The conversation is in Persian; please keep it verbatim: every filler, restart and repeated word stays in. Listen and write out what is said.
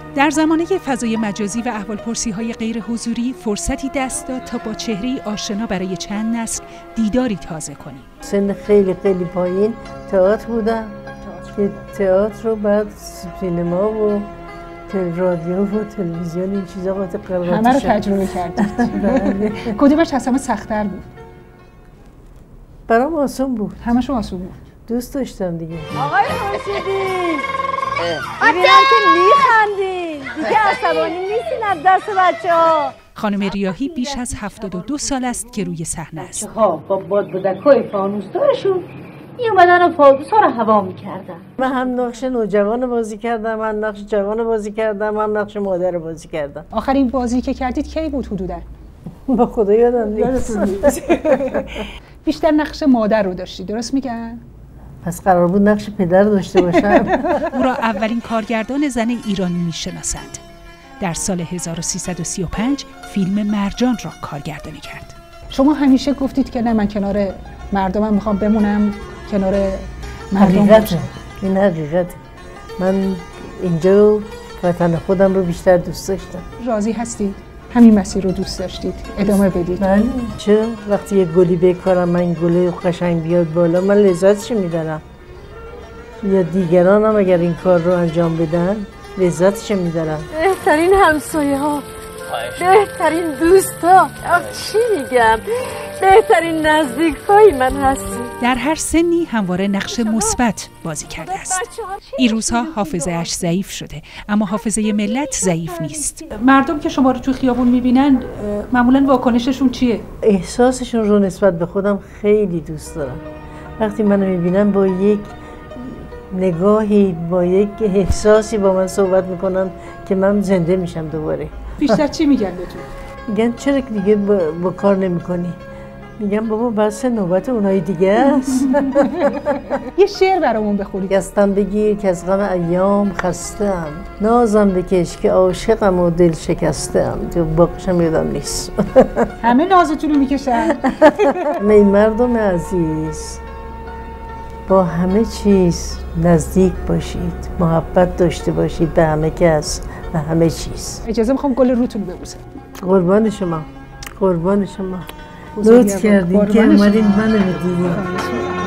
در زمانه فضای مجازی و احوالپرسی‌های غیر حضوری فرصتی دست داد تا با چهره‌ای آشنا برای چند نسل دیداری تازه کنیم. سن خیلی خیلی پایین تئاتر بودم که تئاتر رو بعد سینما و رادیو و تلویزیون این چیزا قاطع قرارات همه رو تجربه کردید. کدومش از همه سخت‌تر بود؟ برام آسون بود. همه‌شون آسون بود. دوست داشتم دیگه. آقای مرشدی ببینم که میخندین دیگه عصبانی نیستین از دست بچه ها. خانم ریاحی بیش از هفتاد و دو سال است که روی صحنه است. بچه ها با باد بودکای فانوسدارشون می اومدن و فانوس ها رو هوا میکردن. من هم نقش نوجوان بازی کردم، هم نقش جوان بازی کردم، هم نقش مادر بازی کردم. آخرین بازی که کردید کی بود حدوداً؟ با خدا یادم نیست. بیشتر نقش مادر رو داشتی، درست میگن؟ پس قرار بود نقش پدر داشته باشم. او را اولین کارگردان زن ایرانی میشناسند. در سال هزار و سیصد و سی و پنج فیلم مرجان را کارگردانی کرد. شما همیشه گفتید که نه من کنار مردمم میخوام بمونم، کنار مردم حقیقته. این حقیقته. من اینجا وطن خودم رو بیشتر دوست داشتم. راضی هستید؟ همین مسیر رو دوست داشتید ادامه بدید؟ بله. چه وقتی یه گلی بکارم من گله قشنگ بیاد بالا من لذتش میدارم. یا دیگران هم اگر این کار رو انجام بدن لذتش میدارم. بهترین همسایه ها، بهترین دوست ها، چی میگم، بهترین نزدیک های من هستی. در هر سنی همواره نقش مثبت بازی کرده است. این روزها حافظه اش ضعیف شده اما حافظه ملت ضعیف نیست. مردم که شما رو تو خیابون میبینن معمولا واکنششون چیه؟ احساسشون رو نسبت به خودم خیلی دوست دارم. وقتی منو میبینن با یک نگاهی با یک احساسی با من صحبت میکنن که من زنده میشم دوباره. بیشتر چی میگن بهتون؟ میگن چرا دیگه با, با کار نمیکنی؟ میگم بابا بس نوبت اونای دیگه است. یه شعر برامون بخونید. دستم بگیر که از غم ایام خستم، نازم بکش که عاشقم و دل شکستم. باقیشم یادم نیست. همه نازتون رو میکشن. می مردم عزیز با همه چیز نزدیک باشید، محبت داشته باشید به همه کس و همه چیز. اجازه میخوام گل روتون رو ببوسم. قربان شما، قربان شما. لطف کردین که اومدین منو بدید.